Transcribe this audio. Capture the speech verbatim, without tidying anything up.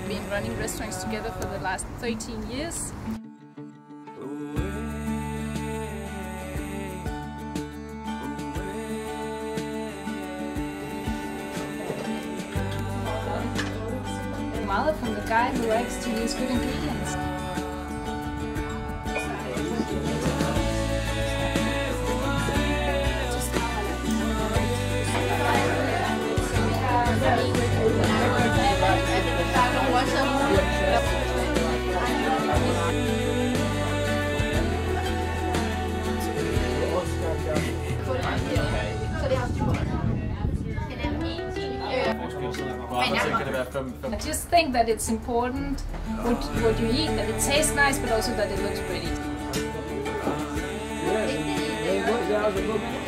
We've been running restaurants together for the last thirteen years. Meget from the guy who likes to use good ingredients. I just think that it's important what, what you eat, that it tastes nice, but also that it looks pretty.